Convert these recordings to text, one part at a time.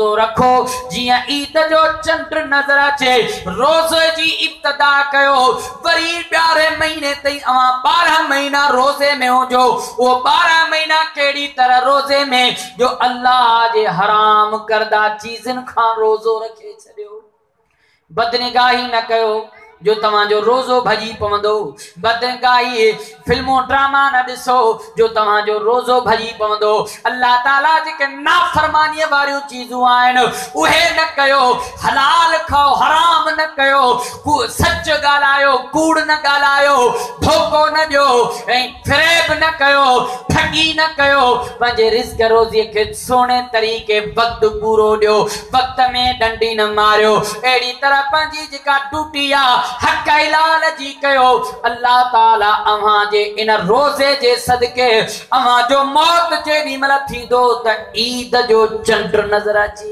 रोज़ो रखो जियां ईद जो चंड नज़र अचे रोज़े जी इब्तिदा कयो वरी 11 महीने ताईं 12 महीना रोज़े में हुजो वो 12 महीना केड़ी तरह रोज़े में जो अल्लाह जे हराम करदा चीज़न खां रोज़ो रखे छड़ियो बदनिगाही न कयो जो तवाजो रोज़ो भजी पवंदो बदनिगाही फिल्मों ड्रामा न दिसो जो तवाजो रोज़ो भजी पवंदो अल्लाह ताला जेके नाफरमानी वारियूं चीज़ूं आहिनि उहे न कयो हलाल खाओ हराम न कयो सच ॻाल्हायो कूड़ न ॻाल्हायो धोखो न ॾियो ऐं फ़रेब न कयो ठगी न कयो पंहिंजे रिज़्क़ रोज़ीअ खे सोने तरीक़े वक़्तु पूरो ॾियो वक़्त में डंडी न मारियो अहिड़ी तरह पंहिंजी जेका ड्यूटी आहे हक़ इलाल जी कयो अल्लाह ताला अव्हां जे इन रोज़े जे सदके अव्हां जो मौत जेॾी महिल थींदो त ईद जो चंड नज़र अची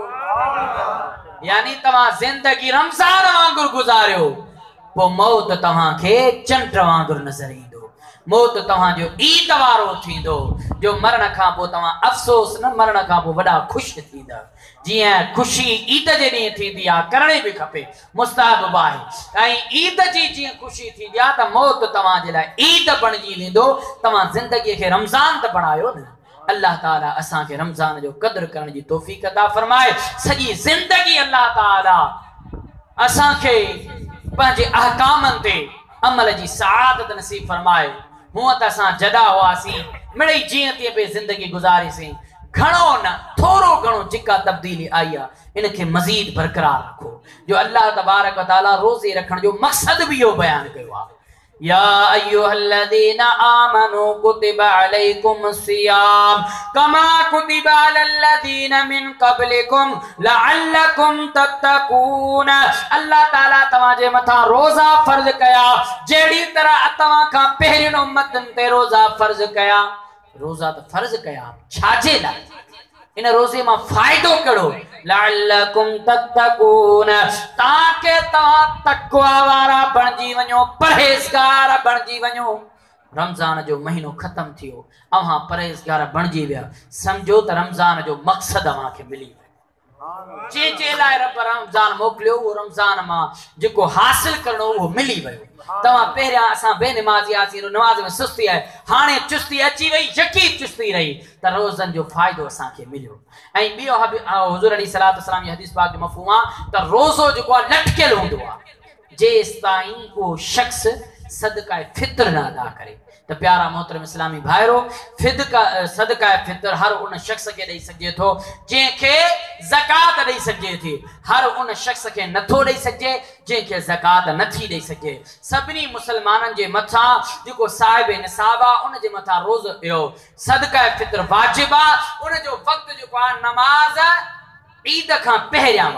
वेंदो यानी तव्हां ज़िंदगी रमज़ान वांगुरु गुज़ारियो पोइ मौत तव्हांखे चंड वांगुरु नज़र ईंदो मौत तव्हांजो ईद वारो थींदो जो मरण खां पोइ तव्हां अफ़सोस न मरण खां पोइ वॾा ख़ुशि थींदा जियां ख़ुशी ईद जे ॾींहुं थींदी आहे करणी बि खपे मुस्ताहब आहे ऐं ईद जी जीअं ख़ुशी थींदी आहे त मौत तव्हांजे लाइ ईद बणिजी वेंदो तव्हां ज़िंदगीअ खे रमज़ान त बणायो न अल्लाह ताला असांखे रमज़ान जो क़दुर करण जी तौफ़ीक़ अता फरमाए सॼी ज़िंदगी अल्लाह ताला असांखे पंहिंजे अहकामनि ते अमल जी सआदत नसीब फरमाए हूअं त असां जदा हुआसीं मिड़ई जीअं तीअं पे ज़िंदगी गुज़ारीसीं घणो न थोरो घणो जेका तब्दीली आई आहे इनखे मज़ीद बरक़रार रखो जो अल्लाह तबारक व तआला रोज़े रखण जो मक़सद भी इहो बयान कयो आहे या अय्युहल्लज़ीना आमनू कुतिबा अलैकुमुस्सियाम कमा कुतिबा अलल्लज़ीना मिन क़ब्लिकुम लअल्लकुम तत्तकून अल्लाह ताला तव्हांजे मथां रोज़ा फ़र्ज़ कया जहिड़ी तरह तव्हां खां पहिरियों उम्मतनि ते रोज़ा फ़र्ज़ कया रोज़ा तो फ़र्ज़ कया छाजे लाइ इन रोज़े में फ़ायदो करो लअल्लकुम तत्तकून ताके तव्हां तक़वा वारा बणजी वञो परहेज़गार बणजी वञो रमज़ान जो महीनो ख़त्म थियो अव्हां परहेज़गार बणजी विया समझो त रमज़ान जो मक़सद अव्हांखे मिली जे लाइ रब रमज़ान मोकिलियो वो रमज़ान मां जेको हासिल करणो वो मिली वियो तव्हां पहिरियां असां बेनमाज़ी आसीं नमाज़ में सुस्ती आहे हाणे चुस्ती अची वई यकी चुस्ती रही त रोज़नि जो फ़ाइदो असांखे मिलियो ऐं ॿियो हुज़ूर अलैहिस्सलातु वस्सलाम जी हदीस पाक जो मफ़हूम आहे त रोज़ो जेको आहे लटकियल हूंदो आहे जेसि ताईं को शख़्स सदका फितर न अदा करे तो प्यारा मोहतरम इस्लामी भाइरो सदका फितर हर उन शख्स के ॾेई सघिजे थो जंहिंखे ज़कात ॾेई सघिजे थी हर उन शख्स के नथो ॾेई सघिजे जंहिंखे ज़कात नथी ॾेई सघिजे सभिनी मुसलमाननि जे मथां जेको साहिब निसाब आहे उन जे मथां रोज़ इहो सदका फितर वाजिब आहे उन जो वक़्तु जेको आहे नमाज़ ईद खां पहिरियां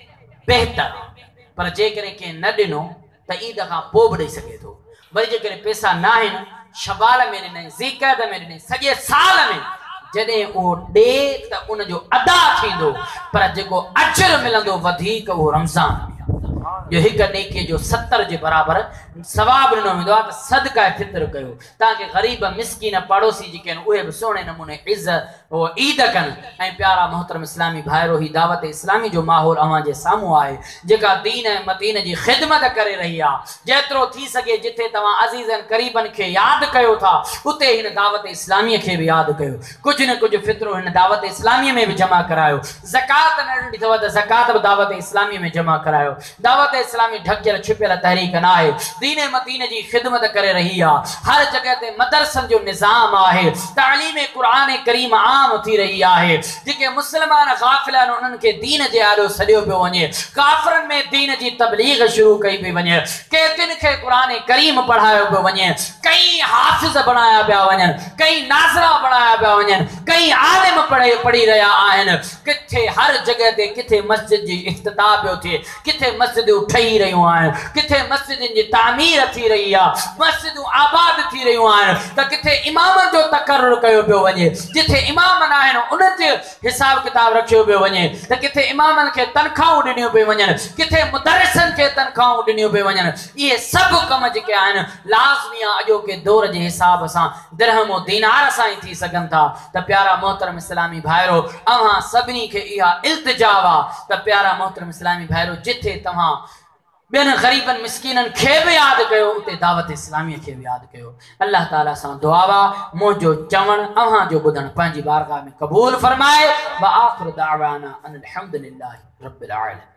बेहतर पर जेकॾहिं कंहिं न ॾिनो त ईद खां पोइ बि ॾेई सघे थो वरी जेकॾहिं पैसा न आहिनि शवाल में ॾिनई ज़िक़त में ॾिनई सॼे साल में जॾहिं उहो ॾे त उन जो अदा थींदो पर जेको अजर मिलंदो वधीक उहो रमज़ान में जो हिक नेकीअ जो 70 जे बराबर सवाब ॾिनो वेंदो आहे त सदका फितर कयो ताकि गरीब मिस्कीन पड़ोसी जेके आहिनि उहे बि सुहिणे नमूने इज़त वो ईद कनि ऐं प्यारा मोहतरम इस्लामी भाइरो ही दावत इस्लामी जो माहौल अव्हां जे साम्हूं आहे जेका दीन ऐं मतीन जी ख़िदमत करे रही आहे जेतिरो थी सघे जिथे तव्हां अज़ीज़नि क़रीबनि खे यादि कयो था उते हिन दावत इस्लामीअ खे बि यादि कयो कुझु न कुझु फितरो हिन दावत इस्लामीअ में बि जमा करायो ज़कात न ॾिनी अथव त ज़कात बि दावत इस्लामीअ में जमा करायो दावत इस्लामी ढकियल छिपियल तहरीक न आहे दीन मतीन जी ख़िदमत करे रही आहे हर जगह ते मदरसनि जो निज़ाम आहे तालीम क़ुरान करीम आम थी रही आहे जेके मुसलमान गाफ़िल आहिनि उन्हनि खे दीन जे आॾो सॾियो पियो वञे काफ़िरनि में दीन जी तबलीग शुरू कई पई वञे केतिरनि खे क़ुरान करीम पढ़ायो पियो वञे कई हाफ़िज़ बणाया पिया वञनि कई नाज़रा बणाया पिया वञनि कई आलिम पढ़ी रहिया आहिनि किथे हर जगह ते किथे मस्जिद जी इफ्तिताह पियो थिए किथे मस्जिदूं ठही रहियूं आहिनि, किथे मस्जिदनि जी तामीर थी रही आहे, मस्जिदूं आबाद थी रहियूं आहिनि, त किथे इमामनि जो तकर्रुर कयो पियो वञे, जिथे इमाम न आहिनि उन्हनि जे हिसाब किताब रखियो पियो वञे, त किथे इमामनि खे तनख़्वाहूं ॾिनियूं पियूं वञनि, किथे मुदरिसनि खे तनख़्वाहूं ॾिनियूं पियूं वञनि। इहे सभु कम जेके आहिनि लाज़मी आहे अॼोके दौर जे हिसाब सां दिरहम और दीनार सां ई थी सघनि था। त प्यारा मोहतरम इस्लामी भाइरो, अव्हां सभिनी खे इहा इल्तिजा आहे त प्यारा मोहतरम इस्लामी भाइरो, जिथे तव्हां ॿियनि ग़रीबनि मिस्कीननि खे बि यादि कयो, उते दावत इस्लामीअ खे बि यादि कयो। अल्लाह ताला सां दुआ आहे मुंहिंजो चवणु अव्हां जो ॿुधणु पंहिंजी बारगाह में क़बूल फरमाए। व आख़िर दावाना अनिल हम्दुलिल्लाहि रब्बिल आलमीन।